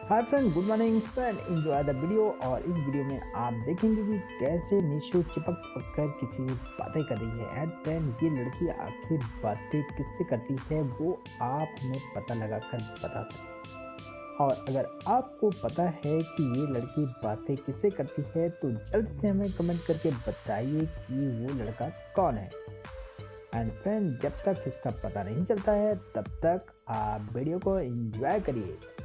Hi friend, good morning friend, enjoy the video. और इस video में आप देखेंगे कि कैसे निशु चिपक चिपक कर किसी से बातें कर रही है। एंड फ्रेंड, ये लड़की आखिर बातें किससे करती है वो आप हमें पता लगा कर बता सकते हैं। और अगर आपको पता है कि ये लड़की बातें किससे करती है तो जल्द से हमें कमेंट करके बताइए कि वो लड़का कौन है। एंड फ्रेंड, जब तक इसका पता नहीं चलता है तब तक आप वीडियो को एंजॉय करिए।